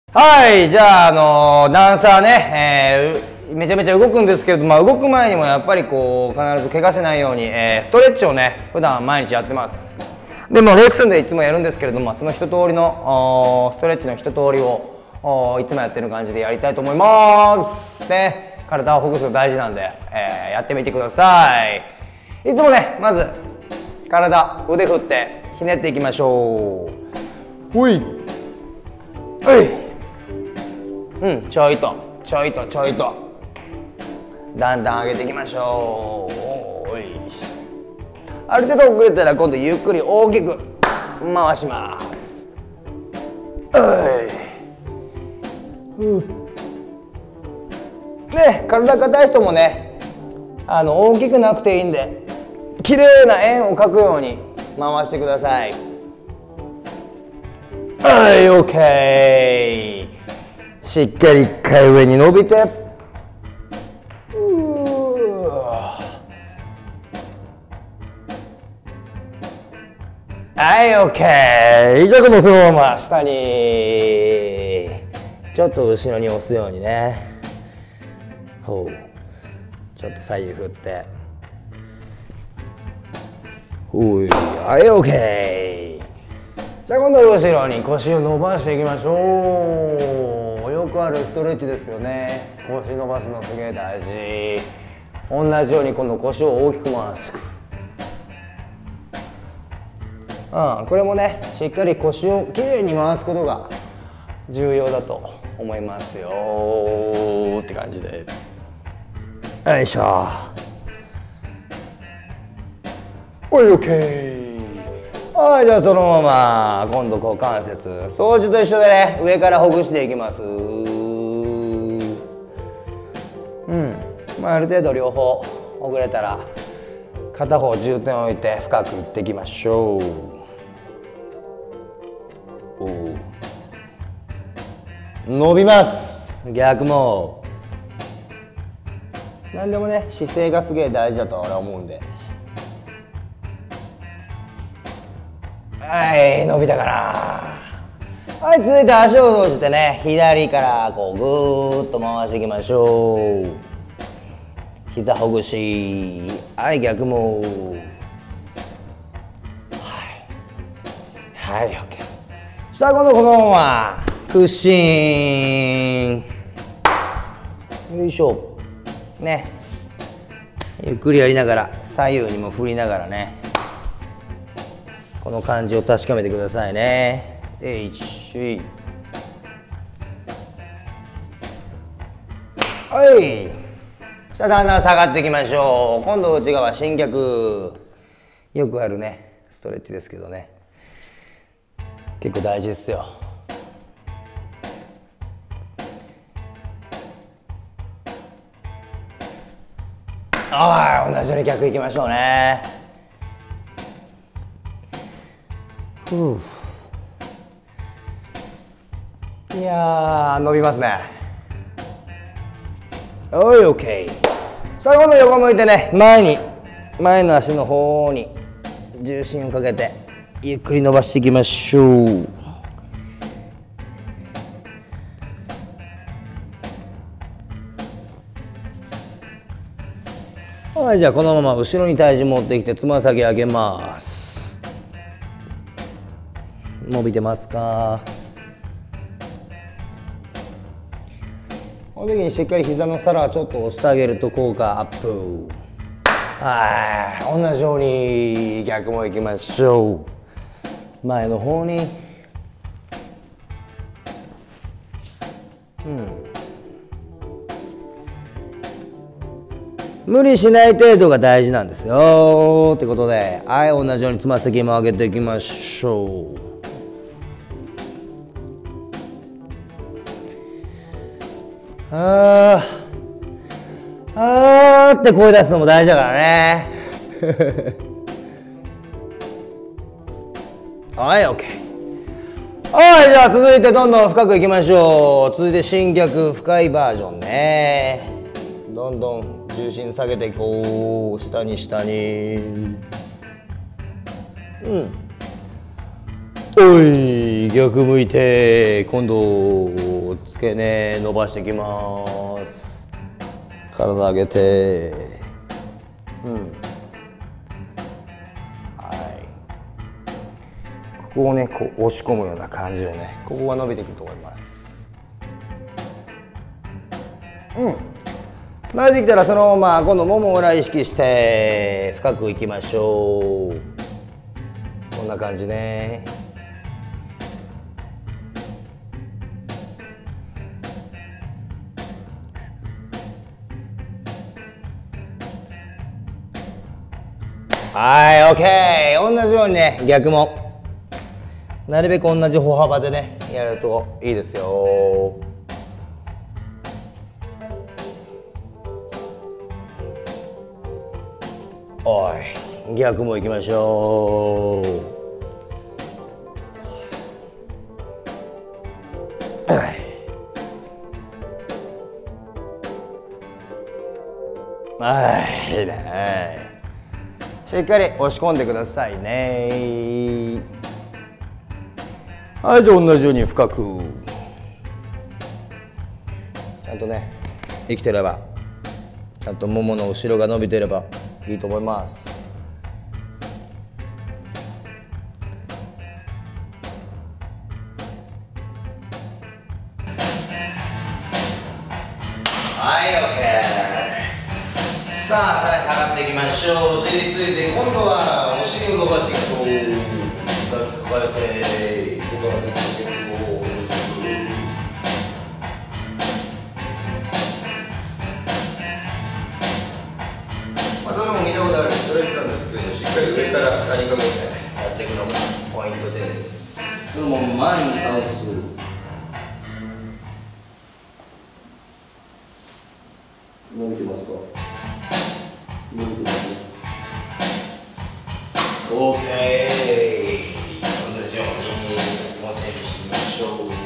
はい、じゃあ、ダンサーね、めちゃめちゃ動くんですけれども、動く前にもやっぱりこう必ず怪我しないように、ストレッチをね普段毎日やってます。でもレッスンでいつもやるんですけれども、その一通りのストレッチの一通りをいつもやってる感じでやりたいと思いますね。体をほぐすの大事なんで、やってみてください。いつもね、まず体腕振ってひねっていきましょう。ほいほい、ちょいとだんだん上げていきましょう。ある程度遅れたら今度ゆっくり大きく回します。ね、体硬い人もね、大きくなくていいんで綺麗な円を描くように回してください。はい、 OK。 しっかり1回上に伸びて、はい、 OK。 じゃあこのそのまま下にちょっと後ろに押すようにね、ほう、ちょっと左右振って、ほい、はい、 OK。 じゃあ今度後ろに腰を伸ばしていきましょう。よくあるストレッチですけどね、腰伸ばすのすげえ大事。同じように今度腰を大きく回す。これもね、しっかり腰をきれいに回すことが重要だと思いますよって感じで、よいしょ。はい、 OK。 はい、じゃあそのまま今度股関節掃除と一緒でね、上からほぐしていきます。ある程度両方ほぐれたら片方重点を置いて深くいっていきましょう。伸びます。逆も何でもね、姿勢がすげえ大事だと俺は思うんで。はい、伸びたかな。はい、続いて足を閉じてね、左からこうぐーっと回していきましょう。膝ほぐし、はい、逆も、はい、 OK。 さあ今度このまま屈伸、よいしょね。ゆっくりやりながら左右にも振りながらね、この感じを確かめてくださいね。はい、さあだんだん下がっていきましょう。今度内側伸脚、よくあるねストレッチですけどね、結構大事ですよ。はい、同じように逆いきましょうね。いやー、伸びますね。はい、 OK。 さあ今度横向いてね、前の足の方に重心をかけてゆっくり伸ばしていきましょう。はい、じゃあこのまま後ろに体重持ってきてつま先上げます。伸びてますか？この時にしっかり膝の皿をちょっと押してあげると効果アップ。はい、同じように逆もいきましょう。前の方に、無理しない程度が大事なんですよってことで、はい、同じようにつま先も上げていきましょう。あーって声出すのも大事だからね。はい、 OK。 はい、じゃあ続いてどんどん深くいきましょう。続いて伸脚深いバージョンね。どんどん重心下げていこう。下におい、逆向いて今度をつけ根伸ばしていきます。体上げて、はい、ここをねこう押し込むような感じでね、ここが伸びてくると思います。慣れてきたらそのまま今度もも裏意識して深くいきましょう。こんな感じね。はい、OK。同じようにね、逆もなるべく同じ歩幅でねやるといいですよ。おい、逆もいきましょう。はい、いいね。しっかり押し込んでくださいね。はい、じゃあ同じように深く。ちゃんとね、生きてれば、ちゃんとももの後ろが伸びてればいいと思います。はい、OK。さあ、さらに下がっていきましょう。お尻ついて、今度はお尻を伸ばしていきましょう。抱えて、ここからつけていこう。どれも見たことあるストレッチなんですけど、しっかり上から下にかけてやっていくのがポイントです。そのまま前に倒す。伸びてますか？伸びてますね。OK。同じようにもうチェンジしてみましょう。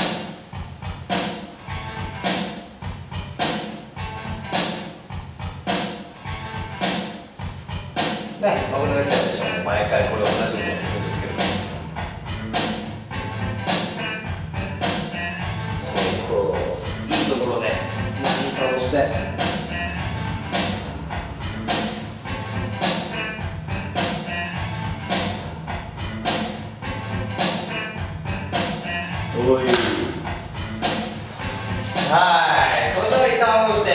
ね、僕のレッスンでしょ、毎回これ同じこと言うんですけど、こういいところで前に倒して、おい、はい、それぞれ一旦ほぐして、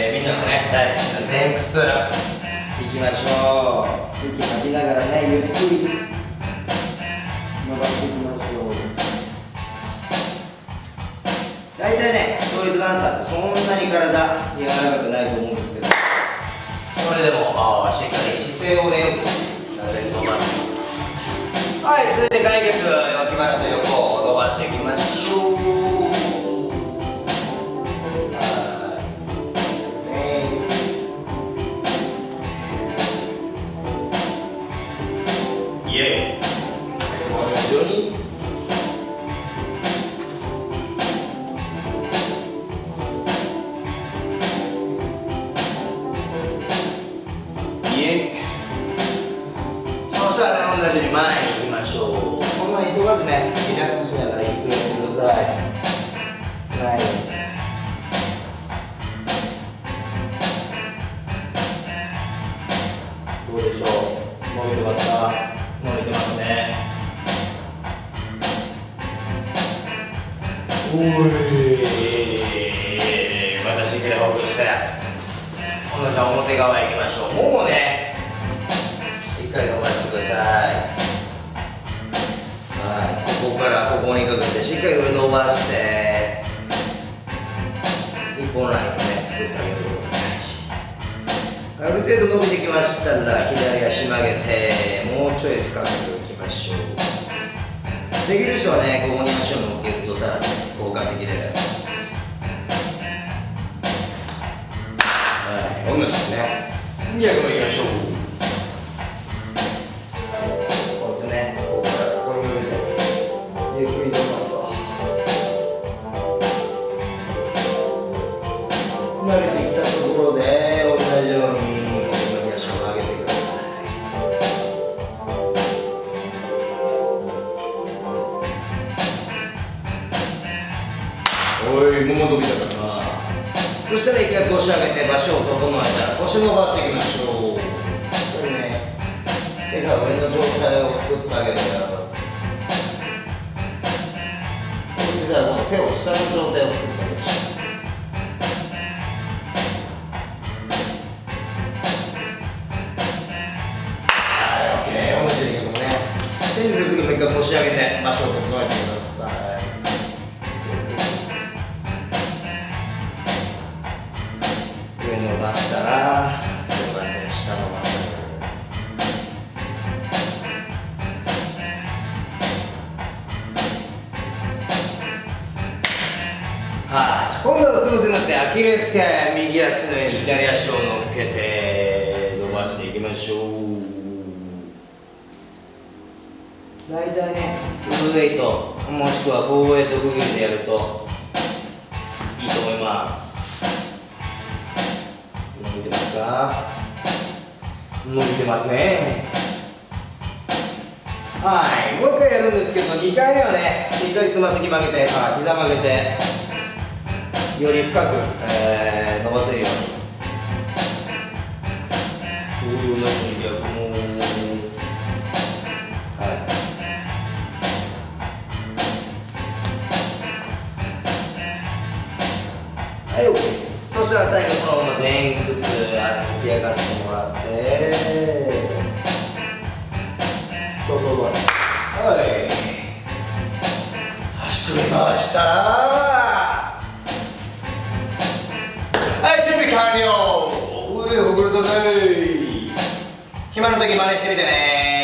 みんなのね大好きな前屈いきましょう。息吐きながらね、ゆっくり伸ばしていきましょう。大体ね、ストリートダンサーってそんなに体柔らかくないと思うんですけど、それでもしっかり姿勢をね、よくさせると思います。はい、続いて開脚、脇腹と横を伸ばしていきましょう。イエーイ。同じようにイエーイ。そしたらね、同じように前に行きましょう。こんなに急がずね、リラックスしながらゆっくりやってください。はい、どうでしょう。伸びてますか？伸びてますね。おい、またしっかりほぐして、今度じゃあ表側行きましょう。ももね、しっかり伸ばしてください。はい、ここからここにかけてしっかり上伸ばして、一本ラインをね作ってあげることが大事。ある程度伸びてきましたら左足曲げて、もうちょい深くいきましょう。できる人はね、ここに足を乗っけるとさらに効果的です。はい、同じですね。逆もいきましょう。こうやってね、ここからここに向いてゆっくり伸ばすと、慣れてきたところで同じように足を上げてください。 腰伸ばしていきましょう。これね、手が上の状態を作ってあげるから、こうしたらこの手を下の状態を作ってあげましょう。チェンジするときも一回腰上げて場所を整えてください。上伸ばしたら下伸ばす。はい、今度はうつ伏せになってアキレス腱、右足の上に左足を乗っけて伸ばしていきましょう。大体ね、2ウェイトもしくは4ウェイト区切りでやるといいと思います。伸びてますか？伸びてますね。はい、もう一回やるんですけど、2回目はね、しっかりつま先曲げて、膝曲げてより深く、伸ばせるように。こういうのに逆もはい、OK。そしたら最後そのまま前屈起き上がってもらってはい、足首回したらはい、準備完了。腕ほぐれたぜ。暇の時真似してみてね。